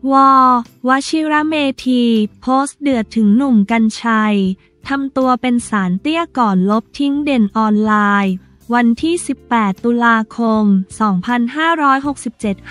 วชิรเมธีโพสต์เดือดถึงหนุ่มกรรชัยทำตัวเป็นสารเตี้ยก่อนลบทิ้งเด่นออนไลน์วันที่ 18 ตุลาคม 2567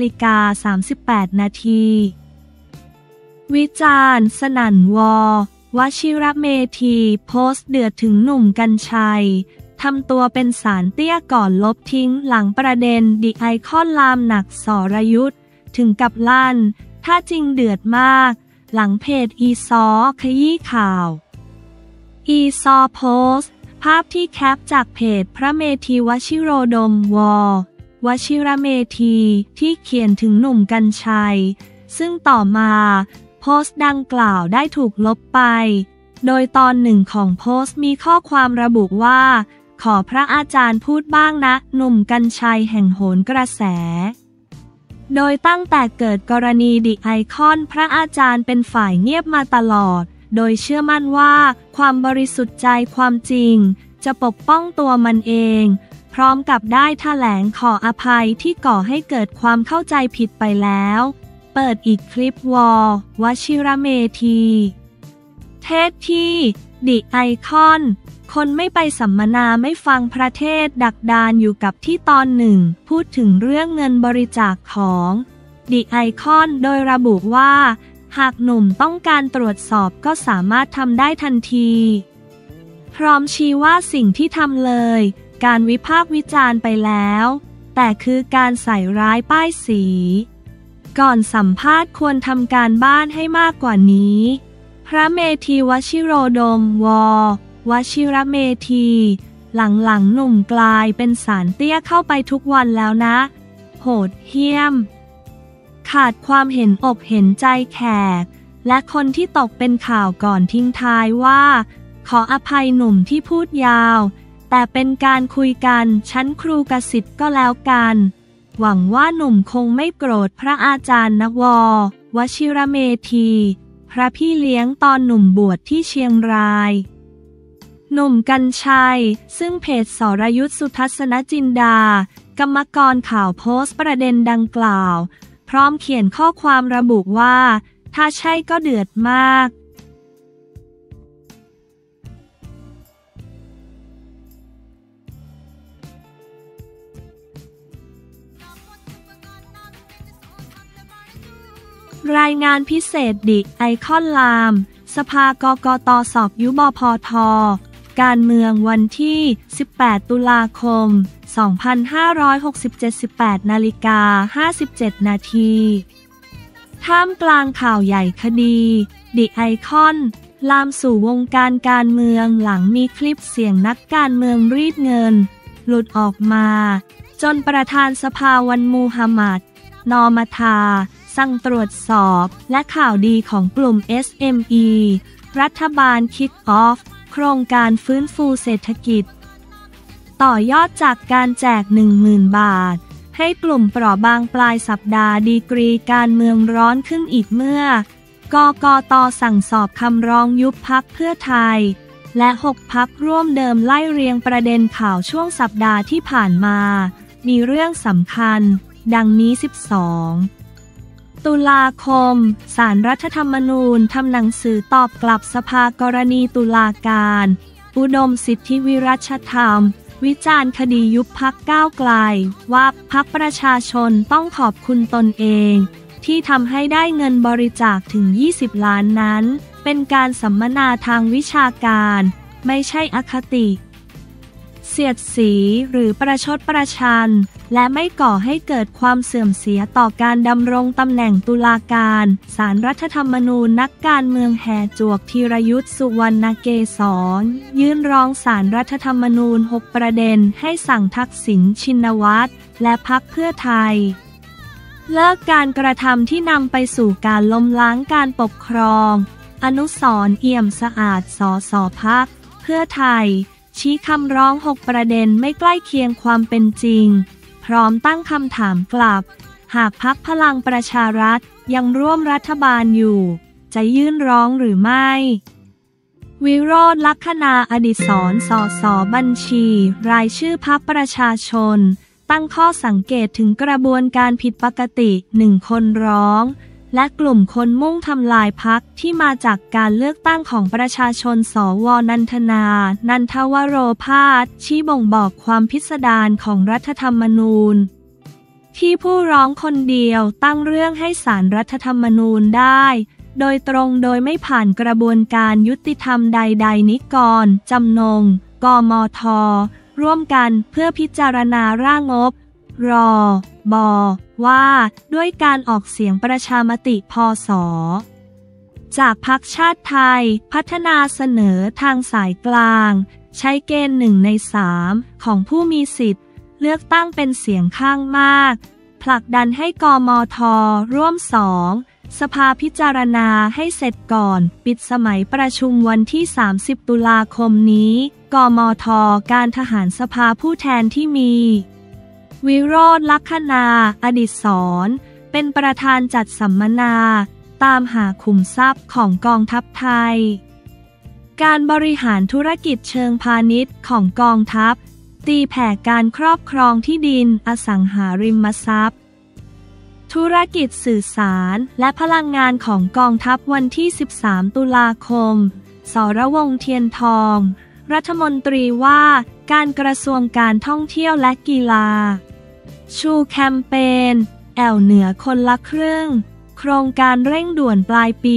5:38 นาทีวิจารณ์สนั่นวชิรเมธีโพสต์เดือดถึงหนุ่มกรรชัยทำตัวเป็นสารเตี้ยก่อนลบทิ้งหลังประเด็นดิไอคอนลามหนักสรยุทธถึงกับลั่นถ้าจริงเดือดมากหลังเพจอีซอขยี้ข่าวอีซอโพสต์ภาพที่แคปจากเพจพระเมธีวชิโรดมวชิรเมธีที่เขียนถึงหนุ่มกรรชัยซึ่งต่อมาโพสต์ดังกล่าวได้ถูกลบไปโดยตอนหนึ่งของโพสต์มีข้อความระบุว่าขอพระอาจารย์พูดบ้างนะหนุ่มกรรชัยแห่งโหนกระแสโดยตั้งแต่เกิดกรณีดิไอคอนพระอาจารย์เป็นฝ่ายเงียบมาตลอดโดยเชื่อมั่นว่าความบริสุทธิ์ใจความจริงจะปกป้องตัวมันเองพร้อมกับได้แถลงขออภัยที่ก่อให้เกิดความเข้าใจผิดไปแล้วเปิดอีกคลิปวชิรเมธีเทศที่ดิไอคอนคนไม่ไปสัมมนาไม่ฟังพระเทศดักดานอยู่กับที่ตอนหนึ่งพูดถึงเรื่องเงินบริจาคของดิไอคอนโดยระบุว่าหากหนุ่มต้องการตรวจสอบก็สามารถทำได้ทันทีพร้อมชี้ว่าสิ่งที่ทำเลยการวิพากษ์วิจารณ์ไปแล้วแต่คือการใส่ร้ายป้ายสีก่อนสัมภาษณ์ควรทำการบ้านให้มากกว่านี้พระเมธีวชิโรดมวชิรเมธีหลังๆหนุ่มกลายเป็นสารเตี้ยเข้าไปทุกวันแล้วนะโหดเหี้ยมขาดความเห็นอกเห็นใจแขกและคนที่ตกเป็นข่าวก่อนทิ้งท้ายว่าขออภัยหนุ่มที่พูดยาวแต่เป็นการคุยกันชั้นครูกสิทธิ์ก็แล้วกันหวังว่าหนุ่มคงไม่โกรธพระอาจารย์นะวชิรเมธีพระพี่เลี้ยงตอนหนุ่มบวชที่เชียงรายหนุ่มกรรชัยซึ่งเพจสรยุทธสุทัศนจินดากรรมกรข่าวโพสต์ประเด็นดังกล่าวพร้อมเขียนข้อความระบุว่าถ้าใช่ก็เดือดมากรายงานพิเศษดิไอคอนลามสภากกต.สอบยุบพท.การเมืองวันที่ 18 ตุลาคม 2567 18:57 นาทีท่ามกลางข่าวใหญ่คดีดิไอคอนลามสู่วงการการเมืองหลังมีคลิปเสียงนักการเมืองรีดเงินหลุดออกมาจนประธานสภาวันมูฮัมหมัดนอมาทาสั่งตรวจสอบและข่าวดีของกลุ่ม SME รัฐบาลคิกออฟโครงการฟื้นฟูเศรษฐกิจต่อยอดจากการแจก 10,000 บาทให้กลุ่มเปราะบางปลายสัปดาห์ดีกรีการเมืองร้อนขึ้นอีกเมื่อกกต.สั่งสอบคำร้องยุบพรรคเพื่อไทยและ6 พรรคร่วมเดิมไล่เรียงประเด็นข่าวช่วงสัปดาห์ที่ผ่านมามีเรื่องสำคัญดังนี้ 12 ตุลาคมศาลรัฐธรรมนูญทำหนังสือตอบกลับสภากรณีตุลาการอุดมสิทธิวิรัชธรรมวิจารณ์คดียุบพรรคก้าวไกลว่าพรรคประชาชนต้องขอบคุณตนเองที่ทำให้ได้เงินบริจาคถึง20 ล้านนั้นเป็นการสัมมนาทางวิชาการไม่ใช่อคติเสียดสีหรือประชดประชันและไม่ก่อให้เกิดความเสื่อมเสียต่อการดำรงตำแหน่งตุลาการศาลรัฐธรรมนูญนักการเมืองแห่จวกธีรยุทธสุวรรณเกษรยื่นร้องศาลรัฐธรรมนูญ6 ประเด็นให้สั่งทักษิณชินวัตรและพรรคเพื่อไทยเลิกการกระทำที่นำไปสู่การล้มล้างการปกครองอนุสรณ์เอี่ยมสะอาดสสพรรคเพื่อไทยชี้คำร้อง6 ประเด็นไม่ใกล้เคียงความเป็นจริงพร้อมตั้งคำถามกลับหากพรรคพลังประชารัฐยังร่วมรัฐบาลอยู่จะยื่นร้องหรือไม่วิโรจน์ ลักขณาอดิศร สส.บัญชีรายชื่อพรรคประชาชนตั้งข้อสังเกตถึงกระบวนการผิดปกติ1 คนร้องและกลุ่มคนมุ่งทำลายพรรคที่มาจากการเลือกตั้งของประชาชนสว.นันทนา นันทวโรภาสชี้บ่งบอกความพิสดารของรัฐธรรมนูญที่ผู้ร้องคนเดียวตั้งเรื่องให้ศาลรัฐธรรมนูญได้โดยตรงโดยไม่ผ่านกระบวนการยุติธรรมใดๆนิกรจำนงกมท.ร่วมกันเพื่อพิจารณาร่างงบรบ.ว่าด้วยการออกเสียงประชามติพ.ศ.จากพรรคชาติไทยพัฒนาเสนอทางสายกลางใช้เกณฑ์1 ใน 3ของผู้มีสิทธิ์เลือกตั้งเป็นเสียงข้างมากผลักดันให้กมท.ร่วม2สภาพิจารณาให้เสร็จก่อนปิดสมัยประชุมวันที่30 ตุลาคมนี้กมท.การทหารสภาผู้แทนที่มีวิโรจน์ ลักขณา อดิศรเป็นประธานจัดสัมมนาตามหาขุมทรัพย์ของกองทัพไทยการบริหารธุรกิจเชิงพาณิชย์ของกองทัพตีแผ่การครอบครองที่ดินอสังหาริมทรัพย์ธุรกิจสื่อสารและพลังงานของกองทัพวันที่13 ตุลาคมสรวงศ์เทียนทองรัฐมนตรีว่าการกระทรวงการท่องเที่ยวและกีฬาชูแคมเปญแอวเหนือคนละครึ่งโครงการเร่งด่วนปลายปี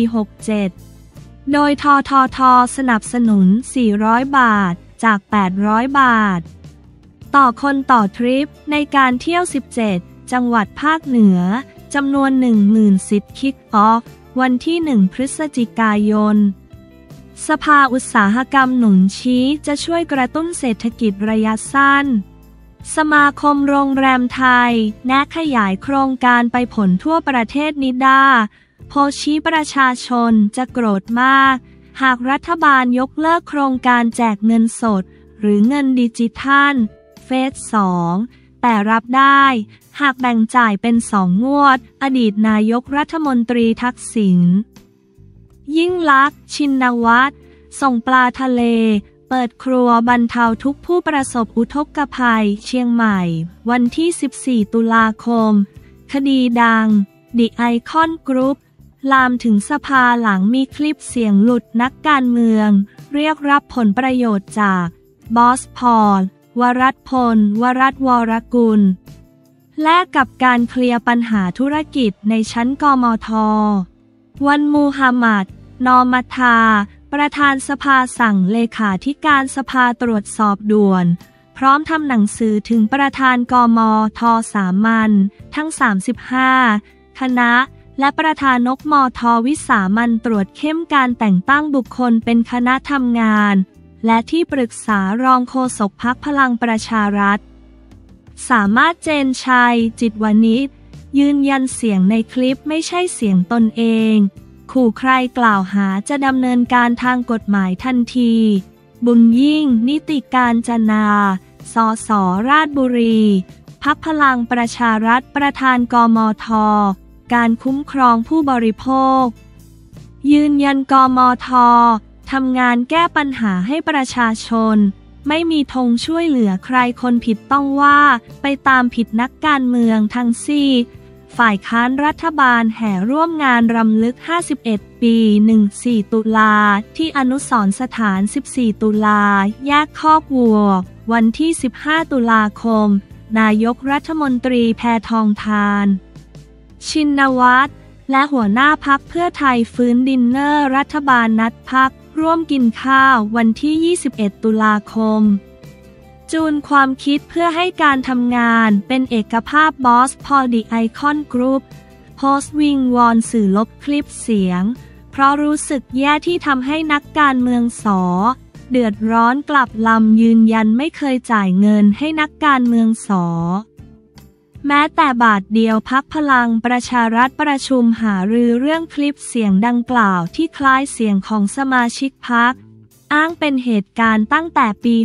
67โดยททท.สนับสนุน400 บาทจาก800 บาทต่อคนต่อทริปในการเที่ยว17จังหวัดภาคเหนือจำนวน 10,000 สิทธิ์คิกออฟวันที่1 พฤศจิกายนสภาอุตสาหกรรมหนุนชี้จะช่วยกระตุ้นเศรษฐกิจระยะสั้นสมาคมโรงแรมไทยแนะขยายโครงการไปผลทั่วประเทศนิดาโพชี้ประชาชนจะโกรธมากหากรัฐบาลยกเลิกโครงการแจกเงินสดหรือเงินดิจิทัลเฟส 2แต่รับได้หากแบ่งจ่ายเป็น2 งวดอดีตนายกรัฐมนตรีทักษิณยิ่งลักษณ์ชินวัตรส่งปลาทะเลเปิดครัวบรรเทาทุกผู้ประสบอุทกภัยเชียงใหม่วันที่14 ตุลาคมคดีดัง The Icon Group ลามถึงสภาหลังมีคลิปเสียงหลุดนักการเมืองเรียกรับผลประโยชน์จากบอสพอลวรัตน์พลวรัตน์วรกุลแลกกับการเคลียร์ปัญหาธุรกิจในชั้นกมท.วันมูฮัมหมัดนอมัทาประธานสภาสั่งเลขาธิการสภาตรวจสอบด่วนพร้อมทำหนังสือถึงประธานกมท.สามัญทั้ง35คณะและประธานนกมท.วิสามัญตรวจเข้มการแต่งตั้งบุคคลเป็นคณะทำงานและที่ปรึกษารองโฆษกพรรคพลังประชารัฐสามารถเจนชัยจิตวณิชยืนยันเสียงในคลิปไม่ใช่เสียงตนเองขู่ใครกล่าวหาจะดำเนินการทางกฎหมายทันทีบุญยิ่งนิติการจนาสส.ราชบุรีพรรคพลังประชารัฐประธานกมท.การคุ้มครองผู้บริโภคยืนยันกมท.ทำงานแก้ปัญหาให้ประชาชนไม่มีธงช่วยเหลือใครคนผิดต้องว่าไปตามผิดนักการเมืองทั้งสิ้นฝ่ายค้านรัฐบาลแห่ร่วมงานรำลึก51 ปี14 ตุลาที่อนุสรณ์สถาน14 ตุลาแยกคอกวัววันที่15 ตุลาคมนายกรัฐมนตรีแพทองธารชินวัตรและหัวหน้าพรรคเพื่อไทยฟื้นดินเนอร์รัฐบาลนัดพรรคร่วมกินข้าววันที่21 ตุลาคมจูนความคิดเพื่อให้การทำงานเป็นเอกภาพบอสพอล The Icon Group โพสต์วิงวอนสื่อลบคลิปเสียงเพราะรู้สึกแย่ที่ทำให้นักการเมืองเดือดร้อนกลับลำยืนยันไม่เคยจ่ายเงินให้นักการเมืองแม้แต่บาทเดียวพรรคพลังประชารัฐประชุมหารือเรื่องคลิปเสียงดังกล่าวที่คล้ายเสียงของสมาชิกพรรคอ้างเป็นเหตุการณ์ตั้งแต่ปี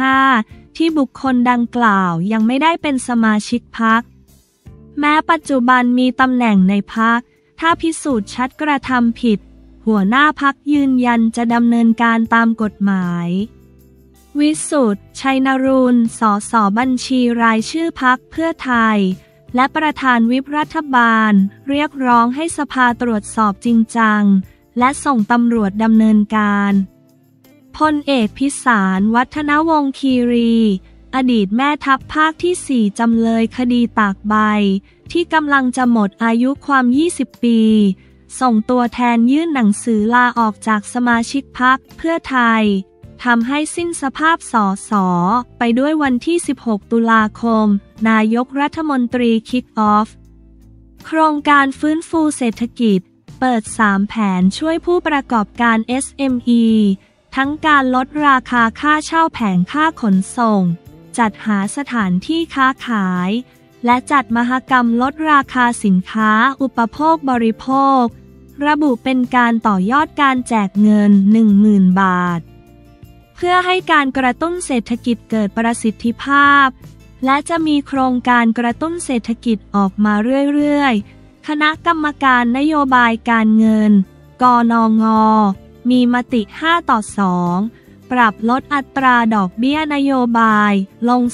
65ที่บุคคลดังกล่าวยังไม่ได้เป็นสมาชิกพรรคแม้ปัจจุบันมีตำแหน่งในพรรคถ้าพิสูจน์ชัดกระทำผิดหัวหน้าพรรคยืนยันจะดำเนินการตามกฎหมายวิสุทธิ์ชัยนรุน สส.บัญชีรายชื่อพรรคเพื่อไทยและประธานวิปรัฐบาลเรียกร้องให้สภาตรวจสอบจริงจังและส่งตำรวจดำเนินการพลเอกพิสารวัฒนวงศ์คีรีอดีตแม่ทัพภาคที่ 4จำเลยคดีตากใบที่กำลังจะหมดอายุความ20 ปีส่งตัวแทนยื่นหนังสือลาออกจากสมาชิกพรรคเพื่อไทยทำให้สิ้นสภาพสสไปด้วยวันที่16 ตุลาคมนายกรัฐมนตรีคิกออฟโครงการฟื้นฟูเศรษฐกิจเปิด3แผนช่วยผู้ประกอบการ SME ทั้งการลดราคาค่าเช่าแผงค่าขนส่งจัดหาสถานที่ค้าขายและจัดมหกรรมลดราคาสินค้าอุปโภคบริโภคระบุเป็นการต่อยอดการแจกเงิน 10,000 บาทเพื่อให้การกระตุ้นเศรษฐกิจเกิดประสิทธิภาพและจะมีโครงการกระตุ้นเศรษฐกิจออกมาเรื่อยๆคณะกรรมการนโยบายการเงินกนง.มีมติ5-2ปรับลดอัตราดอกเบี้ยนโยบายลง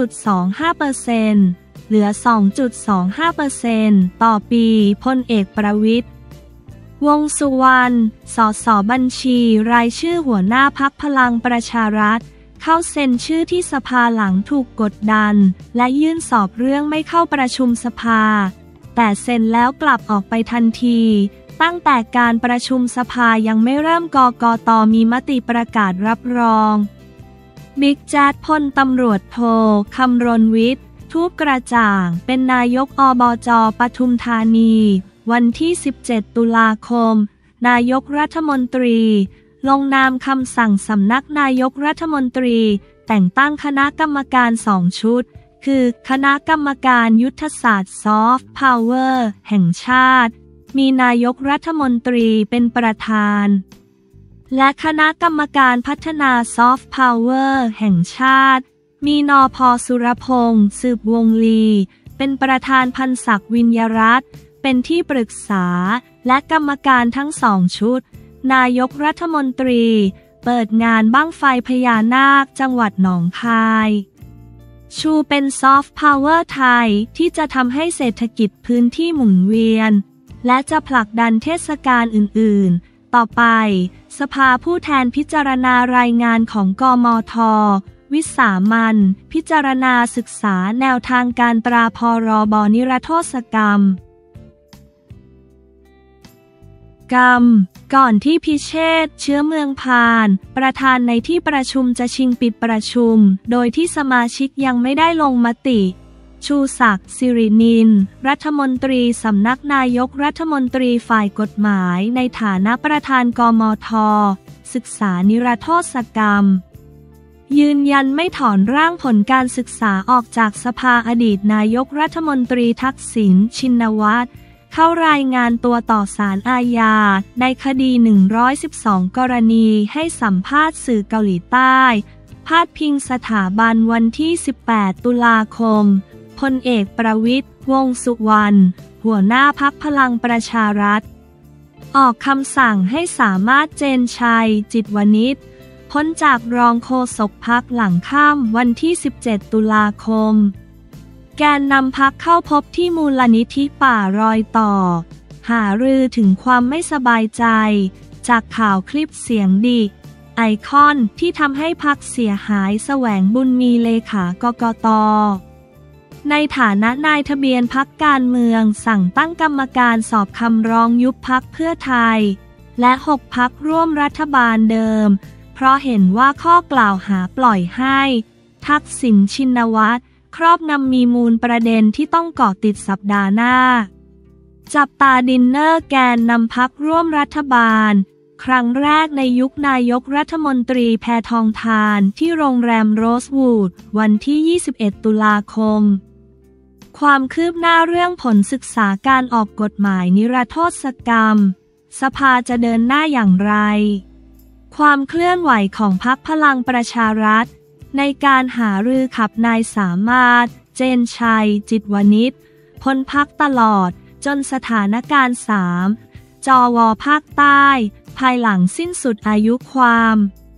0.25% เหลือ 2.25% ต่อปีพลเอกประวิตรวงษ์สุวรรณ สส.บัญชีรายชื่อหัวหน้าพรรคพลังประชารัฐเข้าเซ็นชื่อที่สภาหลังถูกกดดันและยื่นสอบเรื่องไม่เข้าประชุมสภาแต่เซ็นแล้วกลับออกไปทันทีตั้งแต่การประชุมสภายังไม่เริ่มกกต.มีมติประกาศรับรองบิ๊กแจ๊ดพลตำรวจโทคำรณวิทย์ทูปกระจ่างเป็นนายกอบจ.ปทุมธานีวันที่17 ตุลาคมนายกรัฐมนตรีลงนามคำสั่งสำนักนายกรัฐมนตรีแต่งตั้งคณะกรรมการ2 ชุดคือคณะกรรมการยุทธศาสตร์ซอฟต์พาวเวอร์แห่งชาติมีนายกรัฐมนตรีเป็นประธานและคณะกรรมการพัฒนาซอฟต์พาวเวอร์แห่งชาติมีนพ.สุรพงษ์สืบวงลีเป็นประธานพันศักดิ์วิญญรัตน์เป็นที่ปรึกษาและกรรมการทั้ง2 ชุดนายกรัฐมนตรีเปิดงานบั้งไฟพญานาคจังหวัดหนองคายชูเป็นซอฟต์พาวเวอร์ไทยที่จะทำให้เศรษฐกิจพื้นที่หมุนเวียนและจะผลักดันเทศกาลอื่นๆต่อไปสภาผู้แทนพิจารณารายงานของกมธ.วิสามัญพิจารณาศึกษาแนวทางการตราพรบ.นิรโทษกรรมก่อนที่พิเชษฐ์เชื้อเมืองพานประธานในที่ประชุมจะชิงปิดประชุมโดยที่สมาชิกยังไม่ได้ลงมติชูศักดิ์สิรินินรัฐมนตรีสำนักนายกรัฐมนตรีฝ่ายกฎหมายในฐานะประธานกมธ.ศึกษานิรโทษกรรมยืนยันไม่ถอนร่างผลการศึกษาออกจากสภาอดีตนายกรัฐมนตรีทักษิณชินวัตรเข้ารายงานตัวต่อศาลอาญาในคดี112 กรณีให้สัมภาษณ์สื่อเกาหลีใต้พาดพิงสถาบันวันที่18 ตุลาคมพลเอกประวิตรวงษ์สุวรรณหัวหน้าพรรคพลังประชารัฐออกคำสั่งให้สามารถเจนชัยจิตวณิชพ้นจากรองโฆษกพรรคหลังค่ำวันที่17 ตุลาคมแกนนำพรรคเข้าพบที่มูลนิธิป่ารอยต่อหารือถึงความไม่สบายใจจากข่าวคลิปเสียงดิไอคอนที่ทำให้พรรคเสียหายแสวงบุญมีเลขากกต.ในฐานะนายทะเบียนพรรคการเมืองสั่งตั้งกรรมการสอบคำร้องยุบพรรคเพื่อไทยและ6 พรรคร่วมรัฐบาลเดิมเพราะเห็นว่าข้อกล่าวหาปล่อยให้ทักษิณชินวัตรครอบงำมีมูลประเด็นที่ต้องเกาะติดสัปดาห์หน้าจับตาดินเนอร์แกนนำพรรคร่วมรัฐบาลครั้งแรกในยุคนายกรัฐมนตรีแพทองธารที่โรงแรมโรสวูดวันที่21 ตุลาคมความคืบหน้าเรื่องผลศึกษาการออกกฎหมายนิรโทษกรรมสภาจะเดินหน้าอย่างไรความเคลื่อนไหวของพรรคพลังประชารัฐในการหารือขับนายสามารถเจนชัยจิตวณิชพ้นพรรคตลอดจนสถานการณ์3 จว.ภาคใต้ภายหลังสิ้นสุดอายุความ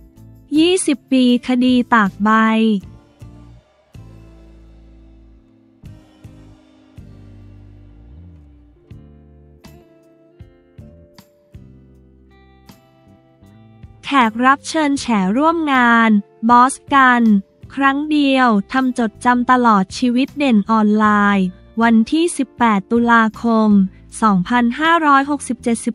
20 ปีคดีตากใบกรับเชิญแฉร่วมงานบอสกันครั้งเดียวทำจดจำตลอดชีวิตเด่นออนไลน์วันที่ 18 ตุลาคม 2567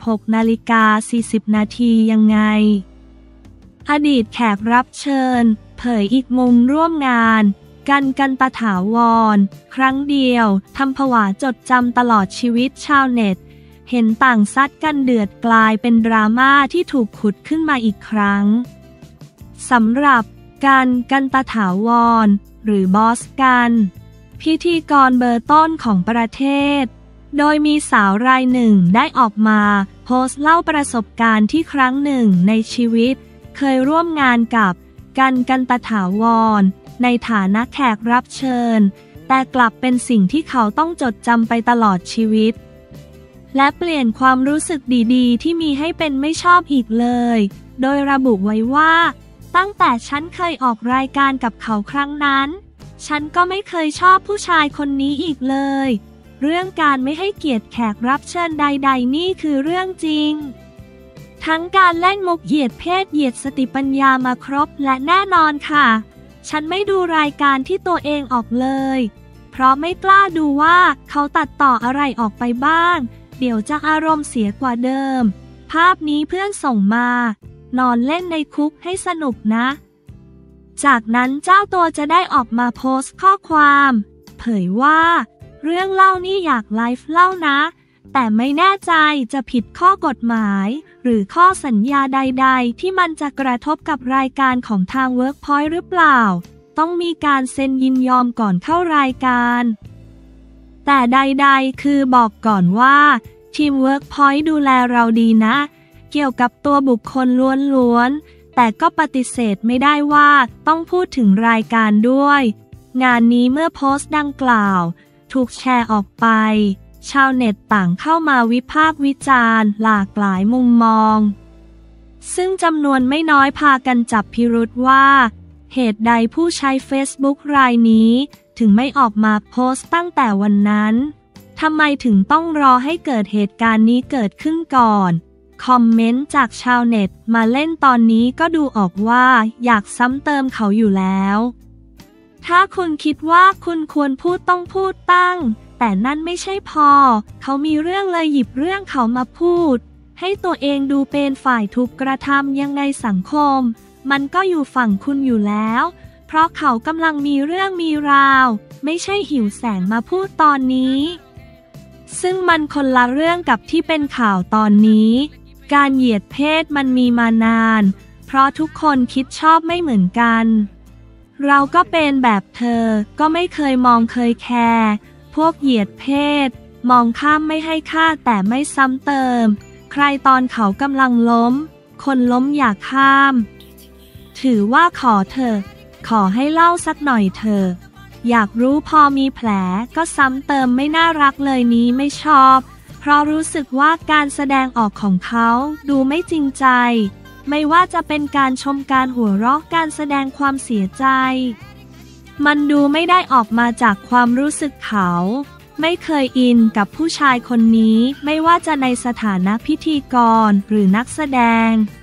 16:40 นาทียังไงอดีตแขกรับเชิญเผยอีกมุมร่วมงานกันตถาวรครั้งเดียวทำผวาจดจำตลอดชีวิตชาวเน็ตเห็นต่างซัดกันเดือดกลายเป็นดราม่าที่ถูกขุดขึ้นมาอีกครั้งสำหรับกันตถาวรหรือบอสกันพิธีกรเบอร์ต้นของประเทศโดยมีสาวรายหนึ่งได้ออกมาโพสต์เล่าประสบการณ์ที่ครั้งหนึ่งในชีวิตเคยร่วมงานกับกันตถาวรในฐานะแขกรับเชิญแต่กลับเป็นสิ่งที่เขาต้องจดจำไปตลอดชีวิตและเปลี่ยนความรู้สึกดีๆที่มีให้เป็นไม่ชอบอีกเลยโดยระบุไว้ว่าตั้งแต่ฉันเคยออกรายการกับเขาครั้งนั้นฉันก็ไม่เคยชอบผู้ชายคนนี้อีกเลยเรื่องการไม่ให้เกียรติแขกรับเชิญใดๆนี่คือเรื่องจริงทั้งการเล่นมุกเหยียดเพศเหยียดสติปัญญามาครบและแน่นอนค่ะฉันไม่ดูรายการที่ตัวเองออกเลยเพราะไม่กล้าดูว่าเขาตัดต่ออะไรออกไปบ้างเดี๋ยวจะอารมณ์เสียกว่าเดิมภาพนี้เพื่อนส่งมานอนเล่นในคุกให้สนุกนะจากนั้นเจ้าตัวจะได้ออกมาโพสต์ข้อความเผยว่าเรื่องเล่านี่อยากไลฟ์เล่านะแต่ไม่แน่ใจจะผิดข้อกฎหมายหรือข้อสัญญาใดๆที่มันจะกระทบกับรายการของทาง Workpoint หรือเปล่าต้องมีการเซ็นยินยอมก่อนเข้ารายการแต่ใดๆคือบอกก่อนว่าทีม Workpoint ดูแลเราดีนะเกี่ยวกับตัวบุคคลล้วนๆแต่ก็ปฏิเสธไม่ได้ว่าต้องพูดถึงรายการด้วยงานนี้เมื่อโพสต์ดังกล่าวถูกแชร์ออกไปชาวเน็ตต่างเข้ามาวิพากษ์วิจารณ์หลากหลายมุมมองซึ่งจำนวนไม่น้อยพากันจับพิรุธว่าเหตุใดผู้ใช้ Facebook รายนี้ถึงไม่ออกมาโพสต์ตั้งแต่วันนั้นทำไมถึงต้องรอให้เกิดเหตุการณ์นี้เกิดขึ้นก่อนคอมเมนต์จากชาวเน็ตมาเล่นตอนนี้ก็ดูออกว่าอยากซ้ำเติมเขาอยู่แล้วถ้าคุณคิดว่าคุณควรพูดต้องพูดตั้งแต่นั่นไม่ใช่พอเขามีเรื่องเลยหยิบเรื่องเขามาพูดให้ตัวเองดูเป็นฝ่ายถูกกระทำยังไงสังคมมันก็อยู่ฝั่งคุณอยู่แล้วเพราะเขากำลังมีเรื่องมีราวไม่ใช่หิวแสงมาพูดตอนนี้ซึ่งมันคนละเรื่องกับที่เป็นข่าวตอนนี้การเหยียดเพศมันมีมานานเพราะทุกคนคิดชอบไม่เหมือนกันเราก็เป็นแบบเธอก็ไม่เคยมองเคยแคร์พวกเหยียดเพศมองข้ามไม่ให้ค่าแต่ไม่ซ้ำเติมใครตอนเขากำลังล้มคนล้มอย่าข้ามถือว่าขอเถอะขอให้เล่าสักหน่อยเถอะอยากรู้พอมีแผลก็ซ้ำเติมไม่น่ารักเลยนี้ไม่ชอบเพราะรู้สึกว่าการแสดงออกของเขาดูไม่จริงใจไม่ว่าจะเป็นการชมการหัวเราะการแสดงความเสียใจมันดูไม่ได้ออกมาจากความรู้สึกเขาไม่เคยอินกับผู้ชายคนนี้ไม่ว่าจะในสถานะพิธีกรหรือนักแสดง